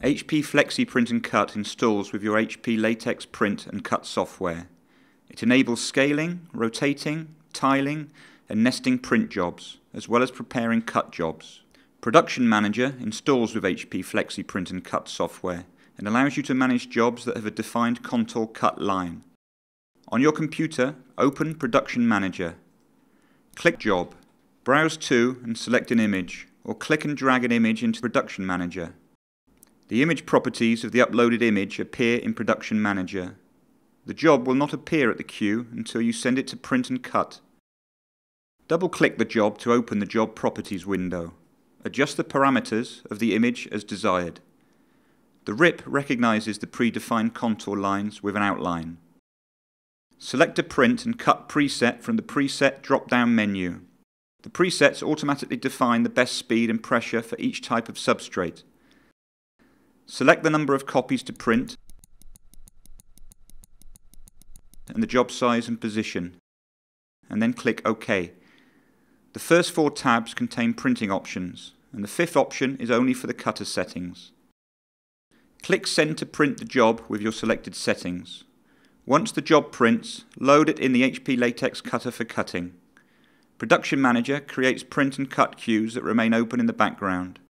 HP Flexi Print and Cut installs with your HP Latex print and cut software. It enables scaling, rotating, tiling and nesting print jobs, as well as preparing cut jobs. Production Manager installs with HP Flexi Print and Cut software and allows you to manage jobs that have a defined contour cut line. On your computer, open Production Manager. Click Job, browse to and select an image, or click and drag an image into Production Manager. The image properties of the uploaded image appear in Production Manager. The job will not appear at the queue until you send it to Print and Cut. Double-click the job to open the Job Properties window. Adjust the parameters of the image as desired. The RIP recognizes the predefined contour lines with an outline. Select a Print and Cut preset from the Preset drop-down menu. The presets automatically define the best speed and pressure for each type of substrate. Select the number of copies to print and the job size and position, and then click OK. The first 4 tabs contain printing options, and the 5th option is only for the cutter settings. Click Send to print the job with your selected settings. Once the job prints, load it in the HP Latex cutter for cutting. Production Manager creates print and cut queues that remain open in the background.